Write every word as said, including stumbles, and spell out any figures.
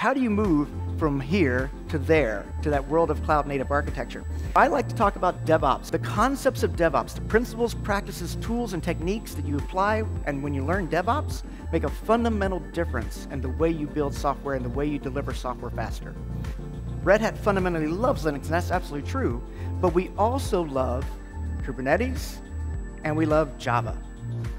how do you move from here to there, to that world of cloud-native architecture? I like to talk about DevOps, the concepts of DevOps, the principles, practices, tools, and techniques that you apply, and when you learn DevOps, make a fundamental difference in the way you build software and the way you deliver software faster. Red Hat fundamentally loves Linux, and that's absolutely true, but we also love Kubernetes, and we love Java.